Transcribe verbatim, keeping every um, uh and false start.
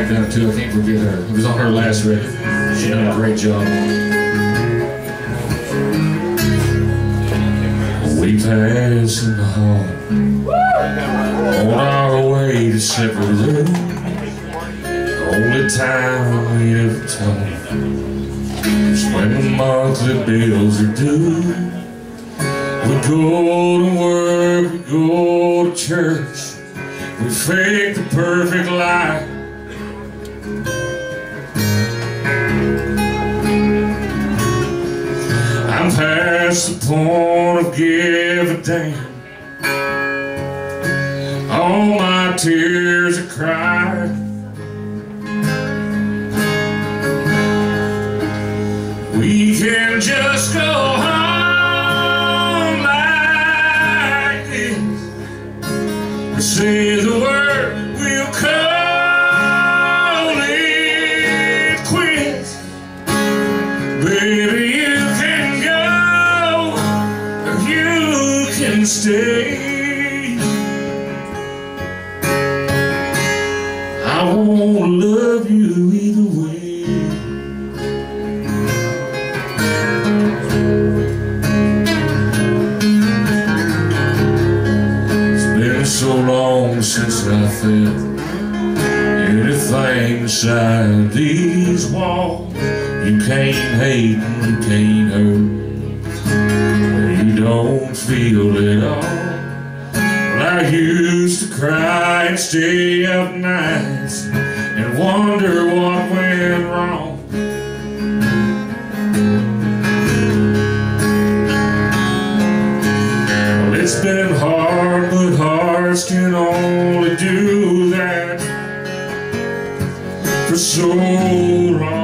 backed up too. I can't forget her. It was on her last record. She did a great job. We pass in the hall on our way to separate room. Only time we ever talk is when the monthly bills are due. We go to work, we go to church, we fake the perfect life. I'm past the point of give a damn. All my tears are cried. We can just go home like this. We say the word, we'll call it quits. Baby, you can go, or you can stay. I won't love you either way. So long since I felt anything inside these walls. You can't hate and you can't hurt. You don't feel it all. Well, I used to cry and stay up nights and wonder what went wrong. Well, it's been hard, but hearts can only do that for so long.